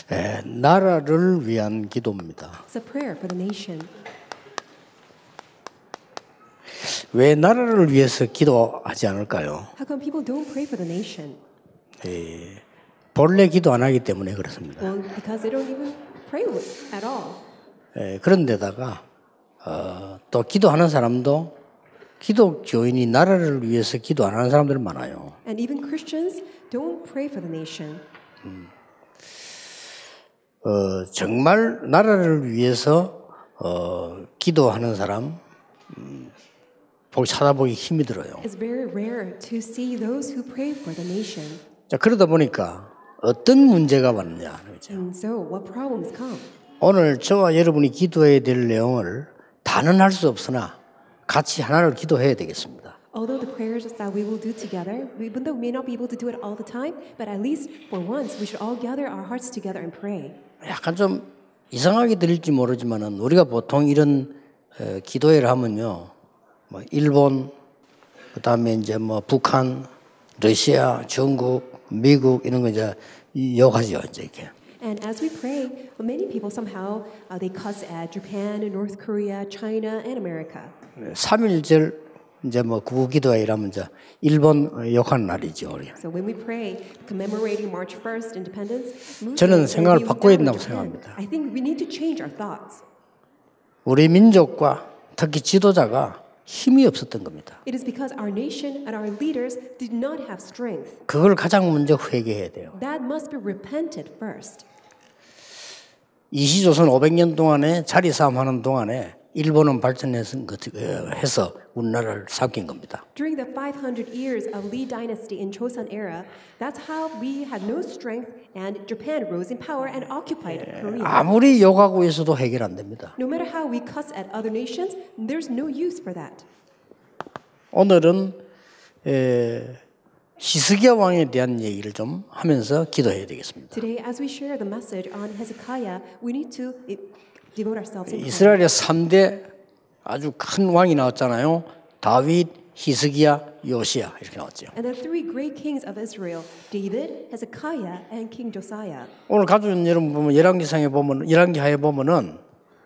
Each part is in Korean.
나라를 위한 기도입니다. It's a prayer for the nation. 왜 나라를 위해서 기도하지 않을까요? How come people don't pray for the nation? 본래 기도 안 하기 때문에 그렇습니다. Well, because they don't even pray at all. 그런데다가 또 기도하는 사람도 기독교인이 나라를 위해서 기도 안 하는 사람들 많아요. And even Christians don't pray for the nation. 정말 나라를 위해서 기도하는 사람 찾아보기 힘이 들어요. It's very rare to see those who pray for the nation. 자, 그러다 보니까 어떤 문제가 왔냐. 그렇죠? And so, what problems come? 오늘 저와 여러분이 기도해야 될 내용을 다는 할 수 없으나 같이 하나를 기도해야 되겠습니다. Although the prayers that we will do together, even though we may not be able to do it all the time, but at least for once, we should all gather our hearts together and pray. 약간 좀 이상하게 들릴지 모르지만은 우리가 보통 이런 기도회를 하면요, 뭐 일본, 그다음에 이제 뭐 북한, 러시아, 중국, 미국 이런 거 이제 욕하죠, 이제 이렇게. And as we pray, many people somehow they cuss at Japan, North Korea, China, and America. 3.1절 이제 뭐 구기도회 이라면 이제 일본 욕하는 날이죠, 우리. So when we pray, commemorating March 1st, Independence, 저는 생각을 바꿔야 된다고 생각합니다. I think we need to change our thoughts. 우리 민족과 특히 지도자가 힘이 없었던 겁니다. It is because our nation and our leaders did not have strength. 그걸 가장 먼저 회개해야 돼요. That must be repented first. 이시조선 500년 동안에 자리 싸움하는 동안에 일본은 발전해서 해서 우리나라를 삼킨 겁니다. During the 500 years of Lee Dynasty in Joseon era, that's how we had no strength and Japan rose in power and occupied Korea. 아무리 욕하고 있어도 해결 안 됩니다. No matter how we cuss at other nations, there's no use for that. 오늘은 히스기야 왕에 대한 얘기를 좀 하면서 기도해야 되겠습니다. Today, as we share the message on Hezekiah, we need to devote ourselves in prayer. 이스라엘의 3대 아주 큰 왕이 나왔잖아요. 다윗, 히스기야, 요시야 이렇게 나왔죠. And the three great kings of Israel, David, Hezekiah, and King Josiah. 오늘 가족 여러분 보면 열왕기상에 보면 열왕기하에 보면은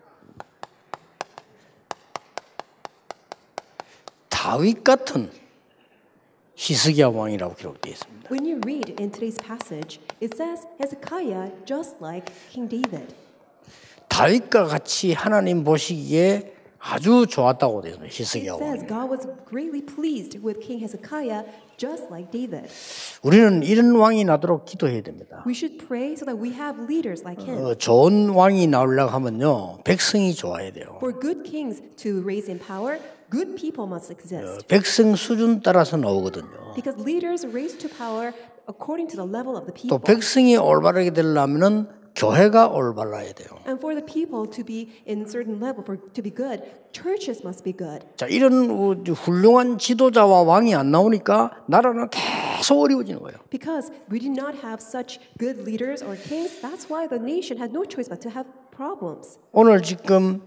다윗 같은 히스기야 왕이라고 기록되어 있습니다. When you read in today's passage, it says Hezekiah just like King David. 다윗과 같이 하나님 보시기에 아주 좋았다고 되어 있습니다. 히스기야 It says 왕이. God was greatly pleased with King Hezekiah just like David. 우리는 이런 왕이 나도록 기도해야 됩니다. We should pray so that we have leaders like him. 좋은 왕이 나오려고 하면요, 백성이 좋아야 돼요. For good kings to raise in power, good people must exist. 백성 수준 따라서 나오거든요. Because leaders raised to power according to the level of the 또 people. 백성이 올바르게 되려면은 교회가 올바라야 돼요. And for the people to be in certain level, for to be good, churches must be good. 자, 이런 훌륭한 지도자와 왕이 안 나오니까 나라는 계속 어려워지는 거예요. Because we did not have such good leaders or kings, that's why the nation had no choice but to have problems. 오늘 지금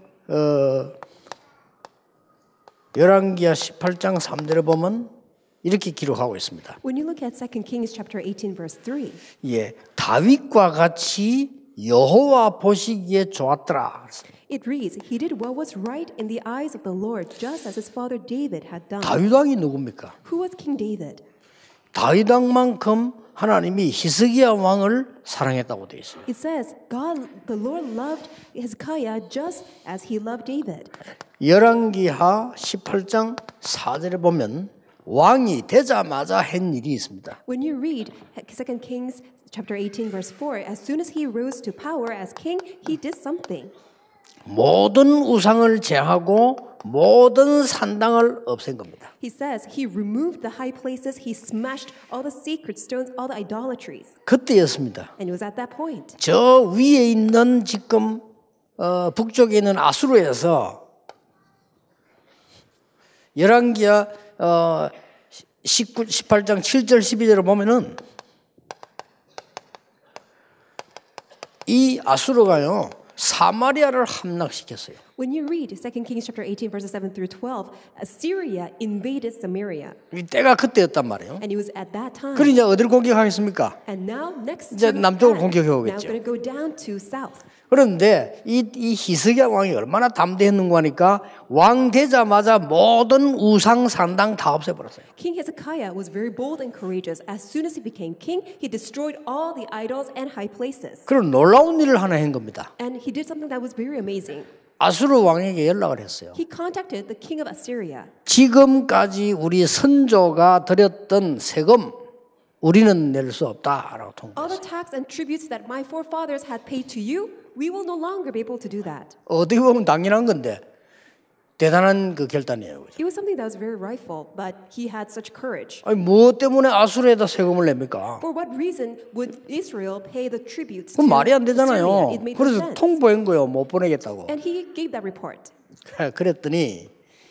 열왕기하 18장 3절에 보면 이렇게 기록하고 있습니다. When you look at 2 Kings chapter 18 verse 3, 예, 다윗과 같이 여호와 보시기에 좋았더라. it reads, He did what was right in the eyes of the Lord, just as his father David had done. 다윗 왕이 누굽니까? Who was King David? 다윗 왕만큼 하나님이 히스기야 왕을 사랑했다고 되어 있어요. It says, God, the Lord loved Hezekiah just as he loved David. 열왕기하 18장 4절에 보면 왕이 되자마자 한 일이 있습니다. When you read 2 Kings chapter 18 verse 4, as soon as he rose to power as king, he did something. 모든 우상을 제하고 모든 산당을 없앤 겁니다. He says he removed the high places, he smashed all the sacred stones, all the idolatries. 그때였습니다. And it was at that point. 저 위에 있는 지금 북쪽에 있는 아수르에서 열왕기하 18장 7절 12절을 보면은 이 아수르가요 사마리아를 함락시켰어요. When you read 2 Kings chapter 18 verses 7 through 12, Assyria invaded Samaria. 이 때가 그때였단 말이에요. And it was at that time. 그럼 이제 어디를 공격하겠습니까? And now next 이제 to 남쪽으로 that, 공격해 now 오겠죠. going to go down to south. 그런데 이 히스기야 왕이 얼마나 담대했는가 하니까 왕 되자마자 모든 우상 산당 다 없애버렸어요. King Hezekiah was very bold and courageous. As soon as he became king, he destroyed all the idols and high places. 그런 놀라운 일을 하나 한 겁니다. And he did something that was very amazing. 아수르 왕에게 연락을 했어요. He contacted the king of Assyria. 지금까지 우리 선조가 드렸던 세금 우리는 낼 수 없다라고 All 통보했어요. the tax and tributes that my forefathers had paid to you, we will no longer be able to do that. 어떻게 보면 당연한 건데 대단한 그 결단이에요. It was something that was very rightful, but he had such courage. 아니 무엇 때문에 아수르에다 세금을 냅니까? For what reason would Israel pay the tributes 그건 to 말이 안 Assyria? 되잖아요. It made no 그래서 sense. 통보한 거예요. 못 보내겠다고. And he gave that report. 그랬더니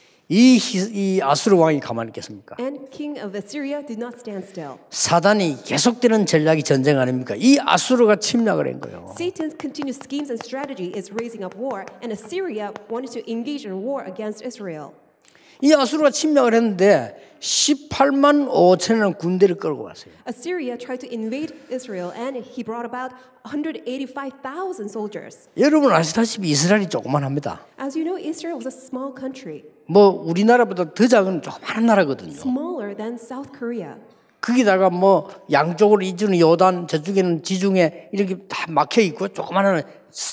이 아수르 왕이 가만히 있겠습니까? And king of Assyria did not stand still. 사단이 계속되는 전략이 전쟁 아닙니까? 이 아수르가 침략을 한 거예요. Satan's continued schemes and strategy is raising up war, and Assyria wanted to engage in war against Israel. 이 아수르가 침략을 했는데 18만 5천이라는 군대를 끌고 왔어요. Assyria tried to invade Israel, and he brought about 185,000 soldiers. 여러분 아시다시피 이스라엘이 조그만합니다. As you know, Israel was a small country, 뭐 우리나라보다 더 작은 조그만한 나라거든요. smaller than South Korea. 거기다가 뭐 양쪽으로 이주는 요단 저쪽에는 지중해 이렇게 다 막혀 있고 조그만한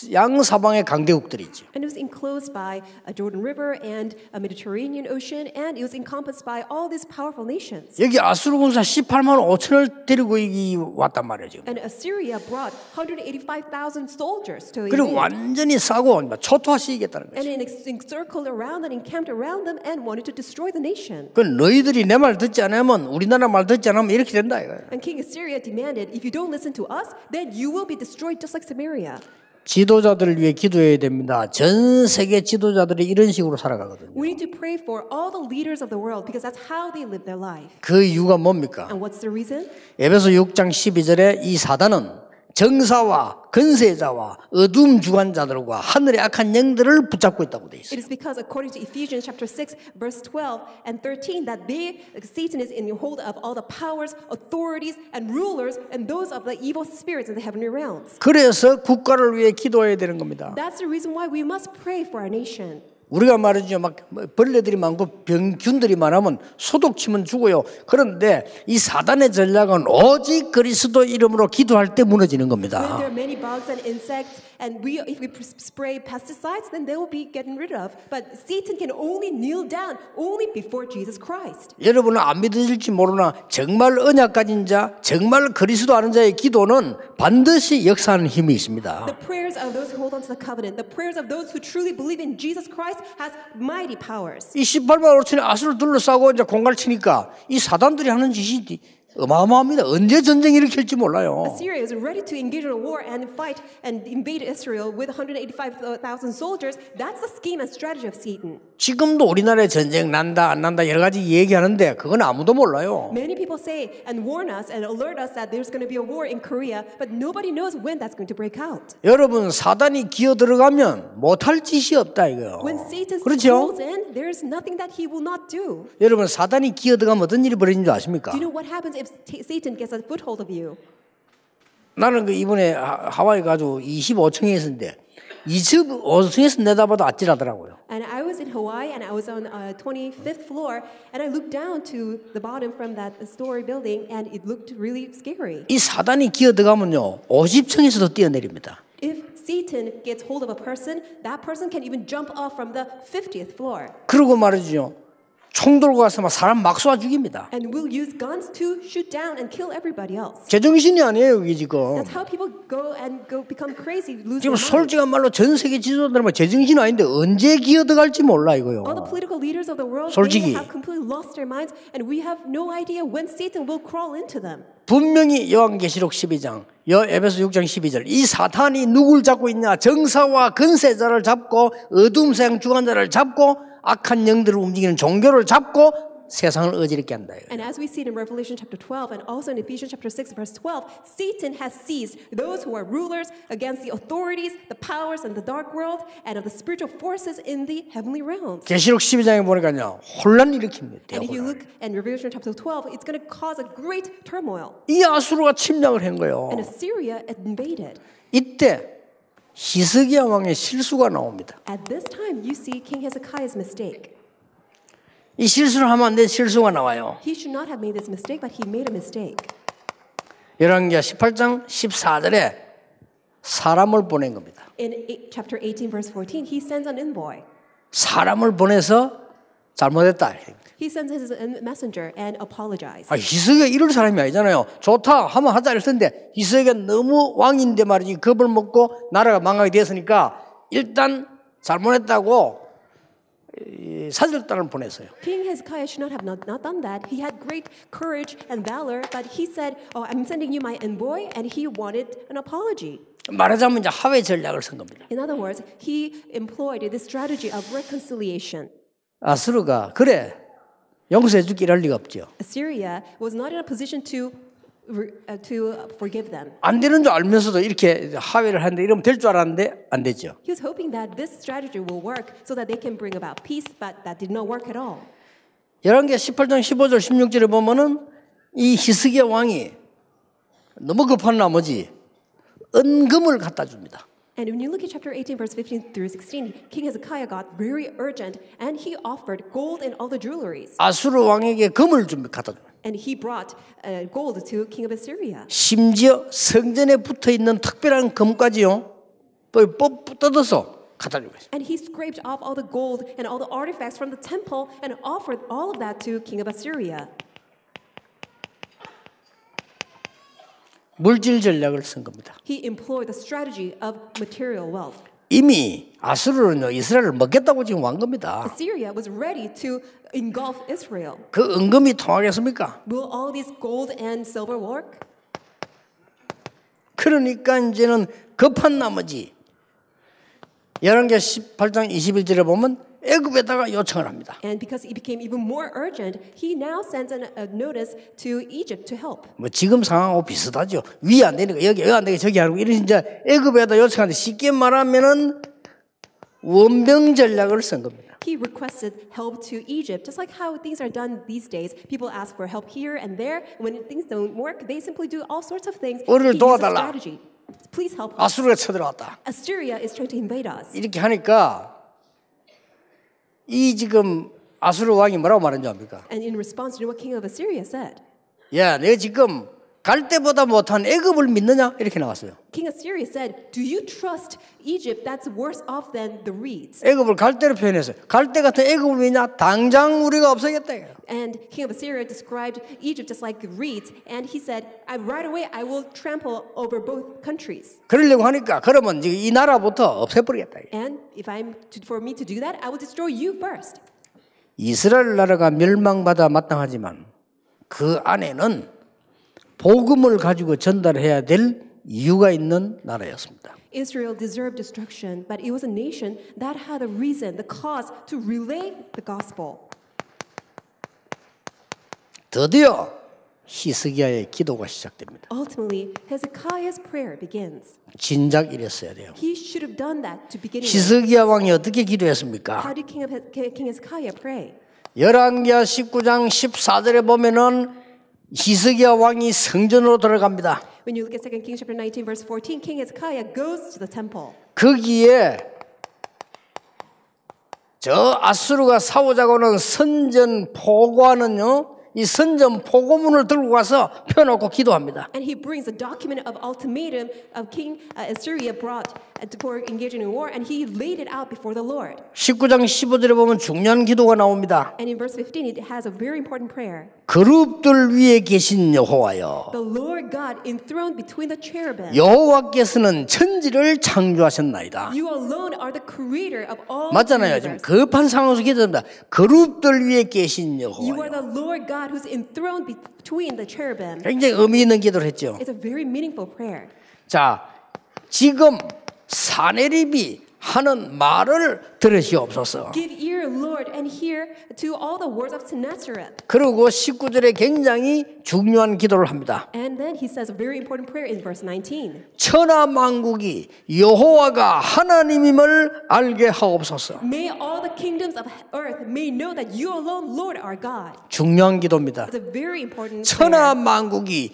양사방의 강대국들이죠. And it was enclosed by a Jordan River and a Mediterranean Ocean, and it was encompassed by all these powerful nations. 여기 아수르 군사 18만 5천을 데리고 여기 왔단 말이에요 지금. And Assyria brought 185,000 soldiers to 그리고 invade. 완전히 싸고 초토화시키겠다는 And 거죠. encircled around and encamped around them and wanted to destroy the nation. 그 너희들이 내 말 듣지 않으면 우리나라 말 듣지 않으면 이렇게 된다 이거예요. And King Assyria demanded, if you don't listen to us, then you will be destroyed just like Samaria. 지도자들을 위해 기도해야 됩니다. 전 세계 지도자들이 이런 식으로 살아가거든요. We need to pray for all the leaders of the world because that's how they live their life. 그 이유가 뭡니까? And what's the reason? 에베소 6장 12절에 이 사단은 정사와 근세자와 어둠 주관자들과 하늘의 악한 영들을 붙잡고 있다고 돼 It 있어요. is because according to Ephesians chapter 6 verse 12 and 13 that Satan is in hold of all the powers, authorities and rulers and those of the evil spirits in the heavenly realms. 그래서 국가를 위해 기도해야 되는 겁니다. That's the reason why we must pray for our nation. 우리가 말이죠. 막 벌레들이 많고 병균들이 많으면 소독치면 죽어요. 그런데 이 사단의 전략은 오직 그리스도 이름으로 기도할 때 무너지는 When 겁니다. there are many bugs and insects, and if we spray pesticides, then they will be getting rid of. But Satan can only kneel down only before Jesus Christ. 여러분은 안 믿어질지 모르나 정말 언약 가진 자, 정말 그리스도 아는 자의 기도는 반드시 역사하는 힘이 있습니다. The prayers of those who hold on to the covenant, the prayers of those who truly believe in Jesus Christ has mighty powers. 이 18만 5천이 아수를 둘러싸고 이제 공갈 치니까 이 사단들이 하는 짓이 어마어마합니다. 언제 전쟁 일으킬지 몰라요. Assyria is ready to engage in a war and fight and invade Israel with 185,000 soldiers. That's the scheme and strategy of Satan. 지금도 우리나라에 전쟁 난다 안 난다 여러 가지 얘기하는데 그건 아무도 몰라요. Many people say and warn us and alert us that there's going to be a war in Korea, but nobody knows when that's going to break out. 여러분 사단이 기어 들어가면 못할 짓이 없다 이거요. When Satan 그렇죠? rolls in, there's nothing that he will not do. 여러분 사단이 기어 들어가면 어떤 일이 벌어지는 줄 아십니까? Do you know what happens if Satan gets a foothold of you? 나는 그 이번에 하와이 가지고 25층에 있었는데 25층에서 내다봐도 아찔하더라고요. And I was in Hawaii and I was on 25th floor and I looked down to the bottom from that story building and it looked really scary. 이 사단이 기어 들어가면요 50층에서도 뛰어내립니다. If Satan gets hold of a person, that person can even jump off from the 50th floor. 그러고 말이죠. 총 들고 가서 막 사람 막 쏴 죽입니다. And will use guns to shoot down and kill everybody else. 제정신이 아니에요 이게 지금. That's how people go become crazy, lose 지금 their minds. 솔직한 말로 전 세계 지도자들은 제정신 아닌데 언제 기어 들어갈지 몰라 이거요. All the political leaders of the world, 솔직히. they have completely lost their minds, and we have no idea when Satan will crawl into them. 분명히 요한계시록 12장, 에베소 6장 12절 이 사탄이 누굴 잡고 있냐? 정사와 근세자를 잡고 어둠 세상 주관자를 잡고 악한 영들을 움직이는 종교를 잡고 세상을 어지럽게 한다. And as we see it in Revelation chapter 12 and also in Ephesians chapter 6 verse 12, Satan has seized those who are rulers against the authorities, the powers in the dark world and of the spiritual forces in the heavenly realms. 계시록 12장에 보니까요. 혼란 일으킵니다. And if you look in Revelation chapter 12, it's going to cause a great turmoil. 이 아수르가 침략을 한 거예요. And Assyria invaded. 이때 히스기야 왕의 실수가 나옵니다. At this time, you see King Hezekiah's mistake. 이 실수를 하면 안 돼. 실수가 나와요. He should not have made this mistake, but he made a mistake. 열왕기하 18장 14절에 사람을 보낸 겁니다. In chapter 18, verse 14, he sends an envoy. 사람을 보내서 잘못했다. He sends his messenger and apologized. 히스기야 이럴 사람이 아니잖아요. 좋다 하면 하자 이럴 텐데 히스기야 너무 왕인데 말이지 겁을 먹고 나라가 망하게 됐으니까 일단 잘못했다고 사절단을 보냈어요. King Hezekiah should not have not done that. He had great courage and valor, but he said, "Oh, I'm sending you my envoy," and he wanted an apology. 말하자면 이제 하회 전략을 쓴 겁니다. In other words, he employed this strategy of reconciliation. 아수르가 그래 용서해 주기 이럴 리가 없죠. Assyria was not in a position to forgive them. 안 되는 줄 알면서도 이렇게 하회를 하는데 이러면 될 줄 알았는데 안 됐죠. He was hoping that this strategy will work so that they can bring about peace, but that did not work at all. 열왕기하 18장 15절 16절에 보면은 이 히스기야 왕이 너무 급한 나머지 은금을 갖다 줍니다. And when you look at chapter 18, verse 15 through 16, King Hezekiah got very urgent, and he offered gold and all the jewelries. 아수르 왕에게 금을 좀 갖다 줍니다. And he brought gold to King of Assyria. 심지어 성전에 붙어 있는 특별한 금까지요. 뜯어서 갖다 주고 있어요. And he scraped off all the gold and all the artifacts from the temple and offered all of that to King of Assyria. 물질 전략을 쓴 겁니다. He employed the strategy of material wealth. 이미 아수르는요 이스라엘을 먹겠다고 지금 왕 겁니다. Assyria was ready to engulf Israel. 그 은금이 통하겠습니까? Will all these gold and silver work? 그러니까 이제는 급한 나머지 열왕기하 18장 21절에 보면 애굽에다가 요청을 합니다. And because it became even more urgent, he now sends a notice to Egypt to help. 뭐 지금 상황하고 비슷하죠. 위 안 되니까 여기 안 되니까 저기 하고 이런 이제 애굽에다 요청하는데 쉽게 말하면은 원병 전략을 쓴 겁니다. He requested help to Egypt, just like how things are done these days. People ask for help here and there. When things don't work, they simply do all sorts of things. 우리를 He used a 도와달라. strategy. Please help us. 아수르가 쳐들어왔다. Assyria is trying to invade us. 이렇게 하니까 이 지금 아수르 왕이 뭐라고 말한 줄 압니까? And in response, you know what King of Assyria said? 야, 내가 지금 갈 때보다 못한 애굽을 믿느냐? 이렇게 나왔어요. King Assyria said, "Do you trust Egypt that's worse off than the reeds?" 애굽을 갈대로 표현했어요. 갈대 같은 애굽을 믿냐? 당장 우리가 없애겠다. And King of Assyria described Egypt just like reeds, and he said, "Right away I will trample over both countries." 그러려고 하니까 그러면 지금 이 나라부터 없애버리겠다. And if for me to do that, I will destroy you first. 이스라엘 나라가 멸망받아 마땅하지만 그 안에는 복음을 가지고 전달해야 될 이유가 있는 나라였습니다. Israel deserved destruction, but it was a nation that had a reason, the cause to relay the gospel. 드디어 히스기야의 기도가 시작됩니다. Ultimately, Hezekiah's prayer begins. 진작 이랬어야 돼요. He should have done that to begin with. 히스기야 왕이 어떻게 기도했습니까? How did King Hezekiah pray? 열왕기하 19장 14절에 보면은 히스기야 왕이 성전으로 들어갑니다. When you look at 2 Kings chapter 19 verse 14, King Hezekiah goes to the temple. 거기에 저 아수르가 사오자고는 선전 포고하는요. 이 선전 포고문을 들고 가서 펴놓고 기도합니다. And he brings a document of ultimatum of King Assyria brought for engaging in war, and he laid it out before the Lord. 19장 15절에 보면 중요한 기도가 나옵니다. And in verse 15, it has a very important prayer. 그룹들 위에 계신 여호와여, The Lord God enthroned between the cherubim. 여호와께서는 천지를 창조하셨나이다. You alone are the creator of all. 맞잖아요. 지금 급한 상황에서 기도합니다. 그룹들 위에 계신 You are 여호와여. the Lord God who's enthroned between the cherubim. 굉장히 의미 있는 기도를 했죠. It's a very meaningful prayer. 자, 지금 사네립이 하는 말을 들으시옵소서. Give ear, Lord, and hear to all the words of Sennacherib. 그리고 19절에 굉장히 중요한 기도를 합니다. And then he says a very important prayer in verse 19. 천하 만국이 여호와가 하나님임을 알게 하옵소서. May all the kingdoms of earth may know that you alone, Lord, are God. 중요한 기도입니다. It's a very important 천하 prayer. 만국이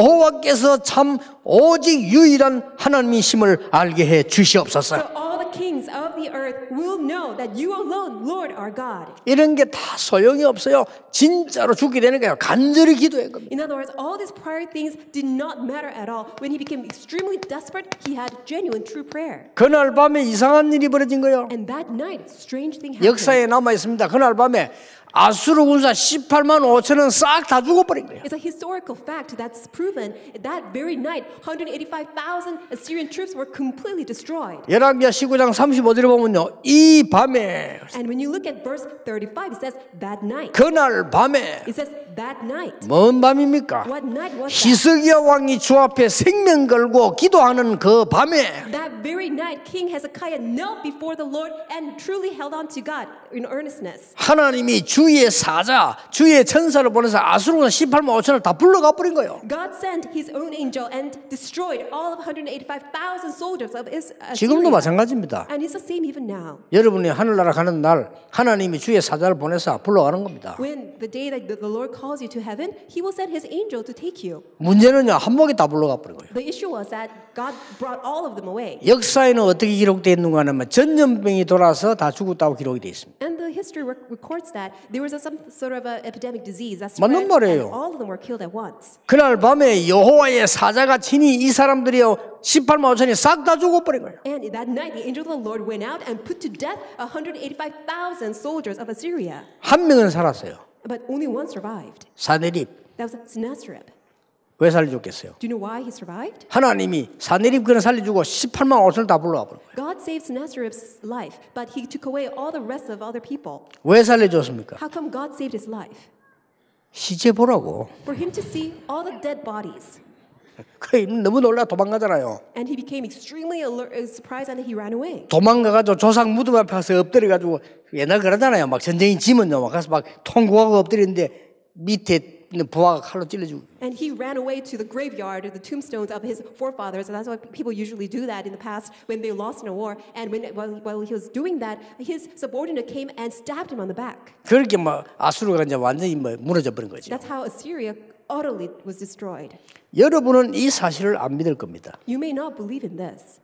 여호와께서 참 오직 유일한 하나님이심을 알게 해 주시옵소서. So all the kings of the earth will know that you alone, Lord, are God. 이런 게 다 소용이 없어요. 진짜로 죽게 되는 거예요. 간절히 기도한 겁니다. In other words, all these prior things did not matter at all. When he became extremely desperate, he had genuine true prayer. 그날 밤에 이상한 일이 벌어진 거예요. And that night, strange thing happened. 역사에 남아 있습니다. 그날 밤에 아수르 군사 18만 5천은 싹 다 죽어버린 거예요. It's a historical fact that's proven. That very night, 185,000 Assyrian troops were completely destroyed. 열왕기하 19장 35절에 보면요, 이 밤에 And when you look at verse 35, it says that night. 그날 밤에 It says that night. 뭔 밤입니까? What night was that? 히스기야 왕이 주 앞에 생명 걸고 기도하는 그 밤에 That very night, King Hezekiah knelt before the Lord and truly held on to God in earnestness. 하나님이 주의 사자, 주의 천사를 보내서 아수르군 18만 5천을 다 불러가 버린 거예요. God sent his own angel and destroyed all of 185,000 soldiers of Assyria. 지금도 마찬가지입니다. And it's the same even now. 여러분이 하늘나라 가는 날 하나님이 주의 사자를 보내서 불러가는 겁니다. When the day that the Lord calls you to heaven, he will send his angel to take you. 문제는요, 한목에 다 불러가 버린 거예요. The issue was that God brought all of them away. 역사에는 어떻게 기록되어 있는가 하면 전염병이 돌아서 다 죽었다고 기록이 되어 있습니다. And the history records that there was some sort of an epidemic disease that 맞는 spread, 말이에요. and all of them were killed at once. 그날 밤에 여호와의 사자가 친히 이 사람들이요 18만 5천이 싹 다 죽어버린 거예요. And that night, the angel of the Lord went out and put to death 185,000 soldiers of Assyria. 한 명은 살았어요. But only one survived. 사네립. That was Sennacherib. 왜 살려줬겠어요? Do you know why he survived? 하나님이 사네립 그는 살려주고 18만 5천을 다 불러가 버린 거예요. God saved Sennacherib's life, but he took away all the rest of other people. 왜 살려줬습니까? How come God saved his life? 시체 보라고. For him to see all the dead bodies. 그 너무 놀라 도망가잖아요. And he became extremely surprised and he ran away. 도망가가지고 조상 무덤 앞에 가서 엎드려가지고 옛날 그러잖아요. 막 전쟁이 지면요, 막 가서 막 통곡하고 엎드리는데 밑에 있는 부하가 칼로 찔러주고. And he ran away to the graveyard, the tombstones of his forefathers. And that's why people usually do that in the past when they lost in a war. And while he was doing that, his subordinate came and stabbed him on the back. 그렇게 막 아수르가 이제 완전히 무너져 버린 거죠. That's how Assyria utterly was destroyed. 여러분은 이 사실을 안 믿을 겁니다. You may not believe in this.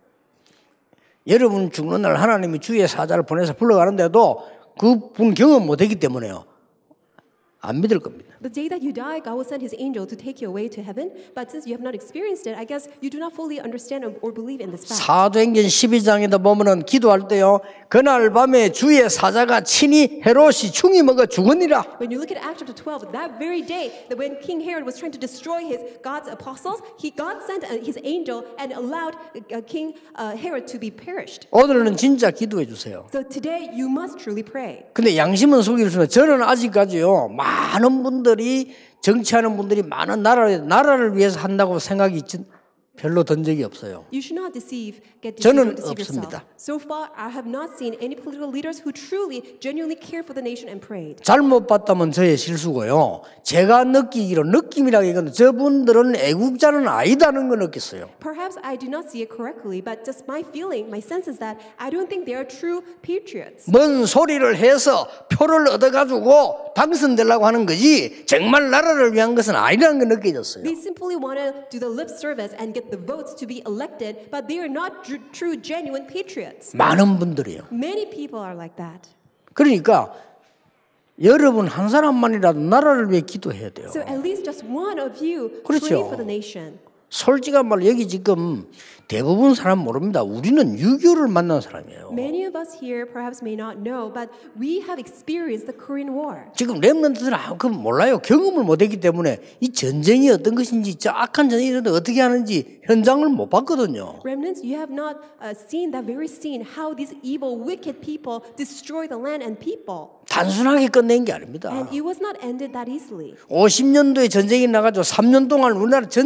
여러분 죽는 날 하나님이 주의 사자를 보내서 불러가는데도 그분 경험 못했기 때문에요. 안 믿을 겁니다. The day that you die, God will send his angel to take you away to heaven. But since you have not experienced it, I guess you do not fully understand or believe in this fact. 사도행전 12장에도 보면은 기도할 때요. 그날 밤에 주의 사자가 친히 헤롯이 충이 먹어 죽으니라. When you look at Acts chapter 12, that very day, that when King Herod was trying to destroy God's apostles, God sent his angel and allowed King Herod to be perished. 오늘은 진짜 기도해 주세요. So today, you must truly pray. 근데 양심은 속일 수는 저는 아직까지요. 많은 분들이 정치하는 분들이 많은 나라를 위해서 한다고 생각이 별로 든 적이 없어요. You should not get deceived 저는 or deceive 없습니다. yourself. So far, I have not seen any political leaders who truly, genuinely care for the nation and prayed. 잘못 봤다면 저의 실수고요. 제가 느끼기로 느낌이라고 이건 저분들은 애국자는 아니다는 걸 느꼈어요. Perhaps I do not see it correctly, but just my feeling, my sense is that I don't think they are true patriots. 뭔 소리를 해서 표를 얻어가지고 당선되려고 하는 거지 정말 나라를 위한 것은 아니라는 걸 느껴졌어요. They simply want to do the lip service and get the votes to be elected, but they are not true, genuine patriots. 많은 분들이요. Many people are like that. 그러니까 여러분 한 사람만이라도 나라를 위해 기도해야 돼요. So at least just one of you 그렇죠. pray for the nation. 솔직한 말로 여기 지금 대부분 사람 모릅니다. 우리는 6.25를 만난 사람이에요. Many of us here perhaps may not know, but we have experienced the Korean War. 지금 렘넌트들은 그 몰라요. 경험을 못했기 때문에 이 전쟁이 어떤 것인지 저 악한 전쟁이 어떻게 하는지 현장을 못 봤거든요. Remnants, you have not seen that very scene, how these evil, wicked people destroy the land and people. 단순하게 끝낸 게 아닙니다. And it was not ended that easily. 50년도에 전쟁이 나가지고 3년 동안 우리나라 전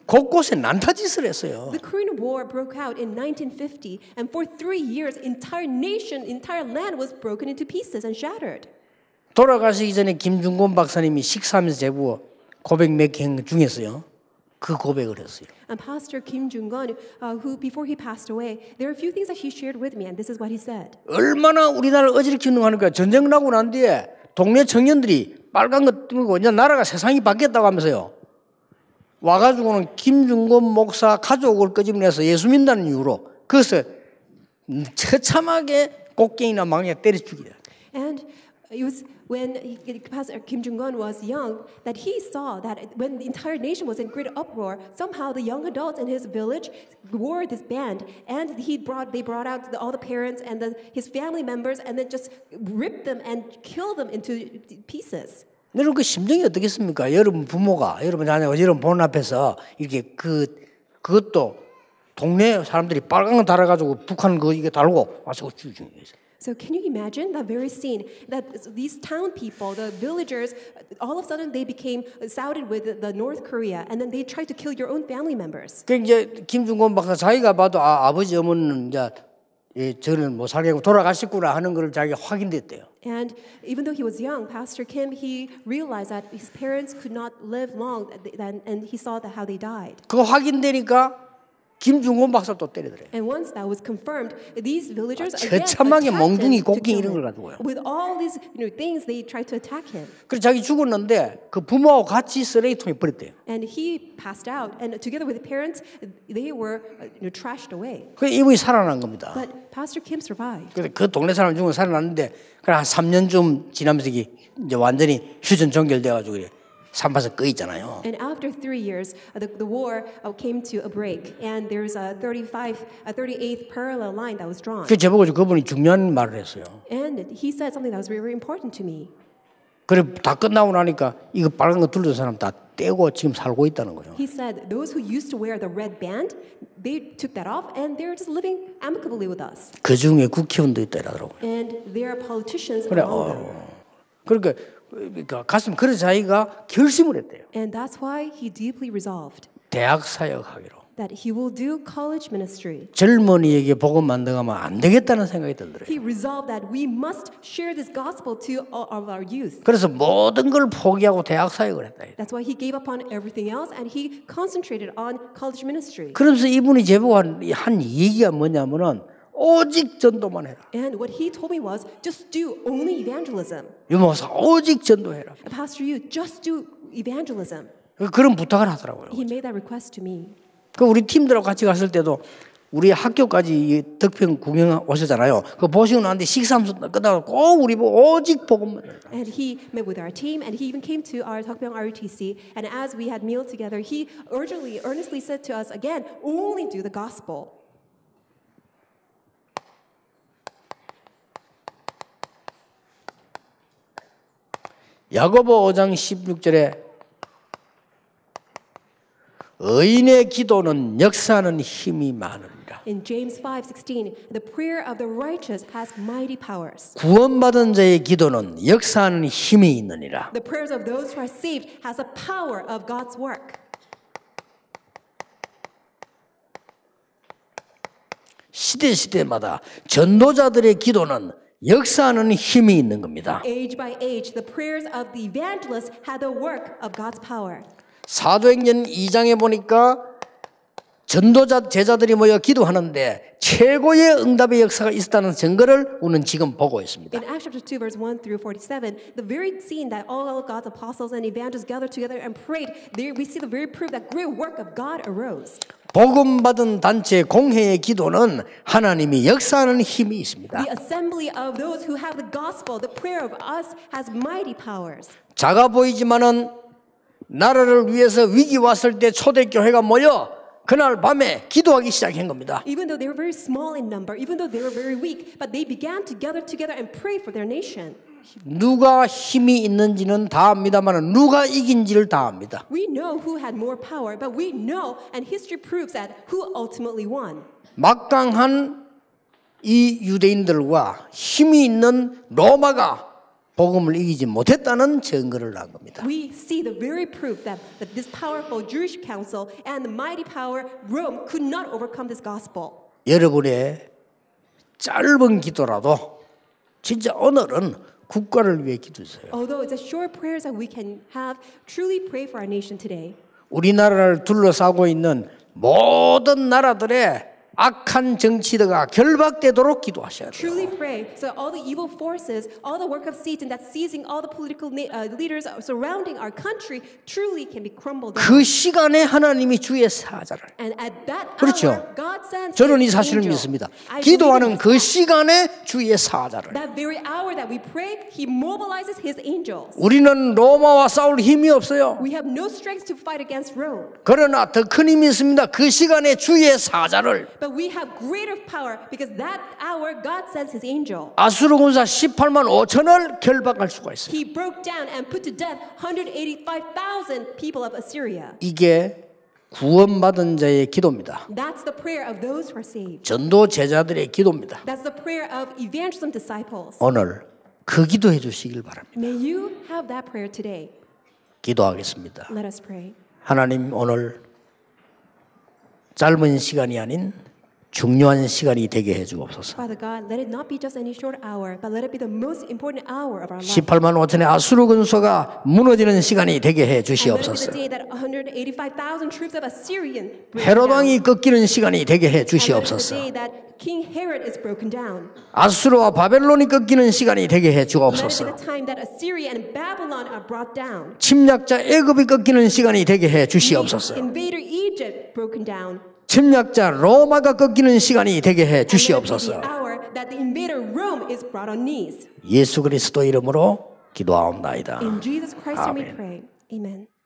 곳곳에 난타짓을 했어요. The Korean War broke out in 1950, and for 3 years, entire nation, entire land was broken into pieces and shattered. 돌아가시기 전에 김중곤 박사님이 식사하면서 제보 고백 몇 개 중에서요. 그 고백을 했어요. And Pastor Kim Jung-gun, who before he passed away, there are a few things that he shared with me, and this is what he said. 얼마나 우리나라를 어지럽히는 거 하니까 전쟁 나고 난 뒤에 동네 청년들이 빨간 거 뜨고 이제 나라가 세상이 바뀌었다고 하면서요. 와가지고는 김중곤 목사 가족을 끄집어내서 예수 믿는다는 이유로 그것을 처참하게 곡괭이나 망에 때려 죽이다. And it was when Pastor Kim Jung-gun was young that he saw that when the entire nation was in great uproar, somehow the young adults in his village wore this band, and they brought out all the parents and his family members, and then just ripped them and killed them into pieces. 여러분 그 심정이 어떻겠습니까? 여러분 부모가 여러분 자녀가 여러분 본 앞에서 이렇게 그것도 동네 사람들이 빨간 거 달아가지고 북한 그 이게 달고 와서 죽이는 거죠. So can you imagine that very scene that these town people, the villagers, all of a sudden they became sided with the North Korea, and then they tried to kill your own family members. 그 이제 김중곤 박사 자기가 봐도 아버지 어머니는 이제 저는 못 살겠고 돌아가셨구나 하는 걸 자기가 확인됐대요. And even though he was young, Pastor Kim, he realized that his parents could not live long, and he saw that how they died. 그거 확인되니까 김중곤 박사 또 때리더래요. And once that was confirmed, these villagers again 처참하게 attacked 몽둥이 him to 곡괭이 kill 이런 걸 him. 가지고요. With all these things, they tried to attack him. 그래서 자기 죽었는데 그 부모하고 같이 쓰레기통에 버렸대요. And he passed out, and together with the parents, they were trashed away. 그 이분이 살아난 겁니다. But Pastor Kim survived. 그래서 그 동네 사람 중에 살아났는데 그래 한 3년쯤 지나면서 이제 완전히 휴전 종결돼가지고 그래 산파서 꺼 있잖아요. And after 3 years, the war came to a break, and there's a 38th parallel line that was drawn. 그 제보고 그분이 중요한 말을 했어요. And he said something that was very, very important to me. 그래 다 끝나고 나니까 이거 빨간 거 둘러던 사람 다 떼고 지금 살고 있다는 거예요. He said those who used to wear the red band, they took that off, and they're just living amicably with us. 그 중에 국회의원도 있다더라고요. And there are politicians 그래, among them. 그러니까 가슴 그래서 자기가 결심을 했대요. And that's why he deeply resolved 대학 사역하기로. that he will do college ministry. 젊은이에게 복음 만들어가면 안 되겠다는 생각이 들더래요. He resolved that we must share this gospel to all of our youth. 그래서 모든 걸 포기하고 대학 사역을 했다. That's why he gave up on everything else and he concentrated on college ministry. 그러면서 이분이 제보한 한 얘기가 뭐냐면은 오직 전도만 해라. And what he told me was, just do only evangelism. 유목사 오직 전도해라. Pastor Yu, just do evangelism. 그런 부탁을 하더라고요. He made that request to me. 그 우리 팀들하고 같이 갔을 때도 우리 학교까지 덕평 구경 오셨잖아요. 그거 보시고 나는데 식사하면서 끝나고 꼭 우리 보고 오직 복음만 해라. And he met with our team, and he even came to our Deokbyeong RUTC. And as we had meal together, he earnestly said to us again, only do the gospel. 야고보 5장 16절에 의인의 기도는 역사하는 힘이 많으리라. In James 5:16, the prayer of the righteous has mighty powers. 구원받은 자의 기도는 역사하는 힘이 있느니라. The prayers of those who are saved has the power of God's work. 시대마다 전도자들의 기도는 역사하는 힘이 있는 겁니다. Age by age, the prayers of the evangelists had the work of God's power. 사도행전 2장에 보니까 전도자 제자들이 모여 기도하는데 최고의 응답의 역사가 있었다는 증거를 우리는 지금 보고 있습니다. In Acts chapter 2 verse 1 through 47, the very scene that all of God's apostles and evangelists gathered together and prayed, there we see the very proof that great work of God arose. 복음 받은 단체 공회의 기도는 하나님이 역사하는 힘이 있습니다. The assembly of those who have the gospel, the prayer of us has mighty powers. 작아 보이지만은 나라를 위해서 위기 왔을 때 초대교회가 모여 그날 밤에 기도하기 시작한 겁니다. Even though they were very small in number, even though they were very weak, but they began to gather together and pray for their nation. 누가 힘이 있는지는 다 압니다만 누가 이긴지를 다 압니다. We know who had more power, but we know, and history proves that who ultimately won. 막강한 이 유대인들과 힘이 있는 로마가 복음을 이기지 못했다는 증거를 한 겁니다. We see the very proof that this powerful Jewish council and the mighty power Rome could not overcome this gospel. 여러분의 짧은 기도라도 진짜 오늘은 국가를 위해 기도하세요. Although it's a short prayers that we can have, truly pray for our nation today. 우리나라를 둘러싸고 있는 모든 나라들의 악한 정치가 결박되도록 기도하셔야 돼요. Truly pray so all the evil forces, all the work of Satan that's seizing all the political leaders surrounding our country truly can be crumbled down. 그 시간에 하나님이 주의 사자를 And at that 그렇죠. hour, God sends 저는 이 His 사실을 angel. 믿습니다. I 기도하는 believe 그 시간에 주의 사자를. that very hour that we pray, He mobilizes His angels. 우리는 로마와 싸울 힘이 없어요. We have no strength to fight against Rome, 그러나 더 큰 힘이 있습니다. 그 시간에 주의 사자를. but we have greater power because that hour God sends His angel. 아수르 군사 18만 5천을 결박할 수가 있어요. He broke down and put to death 185,000 people of Assyria. 이게 구원받은 자의 기도입니다. That's the prayer of those who are saved. 전도 제자들의 기도입니다. That's the prayer of evangelism disciples. 오늘 그 기도해 주시길 바랍니다. May you have that prayer today. 기도하겠습니다. Let us pray. 하나님 오늘 짧은 시간이 아닌 중요한 시간이 되게 해 주옵소서. Father God, let it not be just any short hour, but let it be the most important hour of our life. 18만 5천의 아수르 군사가 무너지는 시간이 되게 해 And let it be 주시옵소서. the day that 185,000 troops of Assyrian break 헤롯 down. 왕이 꺾이는 시간이 되게 해 And let it be the 주시옵소서. day that King Herod is broken down. 아수르와 바벨론이 꺾이는 시간이 되게 해 Let it be 주옵소서. the time that Assyria and Babylon are brought down. 침략자 애굽이 꺾이는 시간이 되게 해 주시옵소서. Invader Egypt broken down. 침략자 로마가 꺾이는 시간이 되게 해 And let it be the 주시옵소서. hour that the invader Rome is brought on knees. 예수 그리스도 이름으로 기도하옵나이다. In Jesus Christ's name we Amen. pray. Amen.